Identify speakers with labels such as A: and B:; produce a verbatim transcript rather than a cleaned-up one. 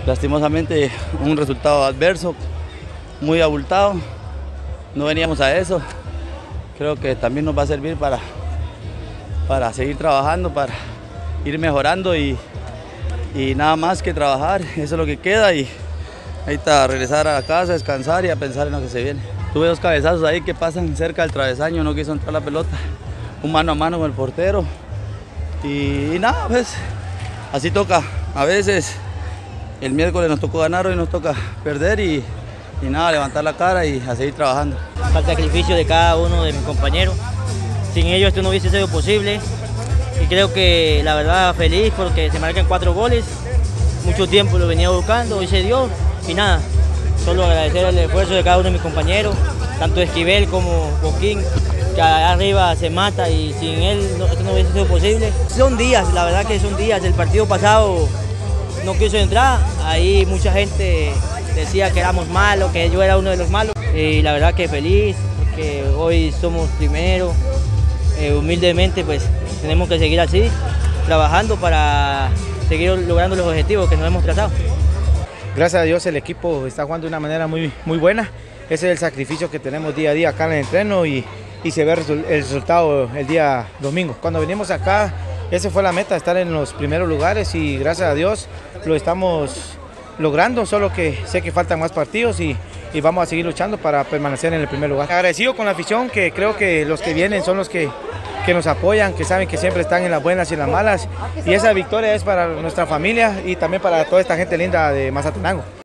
A: Lastimosamente un resultado adverso, muy abultado, no veníamos a eso. Creo que también nos va a servir para, para seguir trabajando, para ir mejorando y, y nada más que trabajar, eso es lo que queda y ahorita regresar a la casa, descansar y a pensar en lo que se viene. Tuve dos cabezazos ahí que pasan cerca del travesaño, no quiso entrar la pelota, un mano a mano con el portero y, y nada, pues así toca. A veces el miércoles nos tocó ganar, hoy nos toca perder y, y nada, levantar la cara y a seguir trabajando.
B: El sacrificio de cada uno de mis compañeros, sin ellos esto no hubiese sido posible y creo que la verdad feliz porque se marcan cuatro goles, mucho tiempo lo venía buscando, hoy se dio y nada, solo agradecer el esfuerzo de cada uno de mis compañeros, tanto Esquivel como Joaquín, que allá arriba se mata y sin él no, esto no hubiese sido posible. Son días, la verdad que son días, el partido pasado no quiso entrar, ahí mucha gente decía que éramos malos, que yo era uno de los malos y la verdad que feliz porque hoy somos primero, eh, humildemente pues tenemos que seguir así, trabajando para seguir logrando los objetivos que nos hemos trazado.
C: Gracias a Dios el equipo está jugando de una manera muy, muy buena, ese es el sacrificio que tenemos día a día acá en el entreno y, y se ve el resultado el día domingo. Cuando venimos acá, esa fue la meta, estar en los primeros lugares y gracias a Dios lo estamos logrando, solo que sé que faltan más partidos y, y vamos a seguir luchando para permanecer en el primer lugar. Agradecido con la afición, que creo que los que vienen son los que, que nos apoyan, que saben que siempre están en las buenas y en las malas y esa victoria es para nuestra familia y también para toda esta gente linda de Mazatenango.